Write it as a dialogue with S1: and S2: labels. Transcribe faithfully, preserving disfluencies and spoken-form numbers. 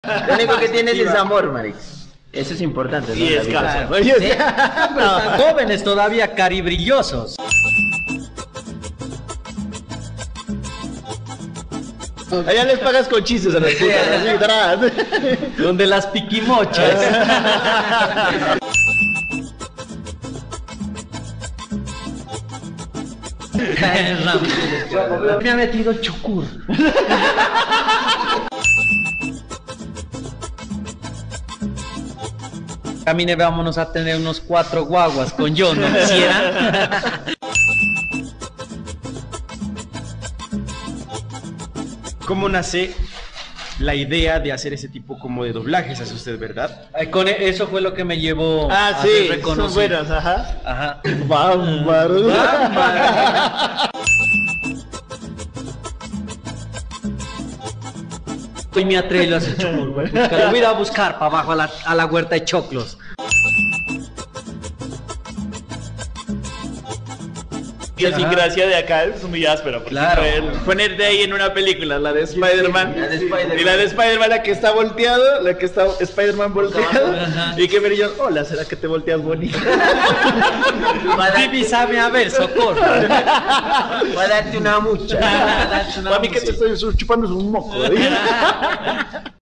S1: Lo único que tienes es amor, marica. Eso es importante, ¿no?
S2: Y es
S1: vida.
S2: caso.
S3: Sí, pero están jóvenes todavía, caribrillosos.
S2: Allá les pagas con chistes a las putas, así, tarás.
S3: Donde las piquimochas. Me ha metido chucur. Camine, vámonos a tener unos cuatro guaguas con yo, ¿no quisiera?
S4: ¿Cómo nace la idea de hacer ese tipo como de doblajes hace usted, verdad?
S3: Eh, Con e- eso fue lo que me llevó
S2: Ah,
S3: a
S2: sí,
S3: ser
S2: son
S3: reconocido.
S2: buenas, ajá.
S3: Ajá.
S2: Bárbaro.
S3: Y me atrevo y lo hace chucur, güey. Que lo voy a ir a buscar para abajo a la, a la huerta de choclos.
S2: Y así gracia de acá es muy áspera, porque
S3: Claro.
S2: fue el- ponerte ahí en una película, la de Spider-Man,
S1: la de Spider-Man.
S2: y la de Spider-Man, la que está volteado, la que está Spider-Man volteado,
S3: Ajá.
S2: y que me dijeron, hola, ¿será que te volteas bonito?
S3: Vivi sabe a ver, socorro.
S1: Va a darte una mucha.
S2: A mí que te estoy chupando es un moco. ¿eh?